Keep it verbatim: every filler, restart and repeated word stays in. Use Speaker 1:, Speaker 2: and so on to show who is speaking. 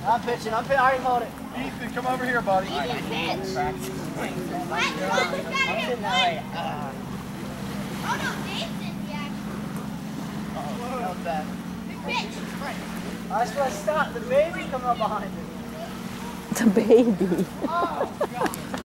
Speaker 1: I'm pitching. I'm pitching. I already hold it.
Speaker 2: Ethan, come over here, buddy.
Speaker 3: Ethan, pitch.
Speaker 1: Practice.
Speaker 3: Wait, Mike's got
Speaker 1: I'm
Speaker 3: it.
Speaker 1: sitting that way. Uh,
Speaker 3: Oh no, Nathan, yeah.
Speaker 1: oh, that was bad.
Speaker 3: Pitch.
Speaker 1: I was supposed to stop. The baby coming up behind me.
Speaker 4: The baby.
Speaker 1: Oh, God.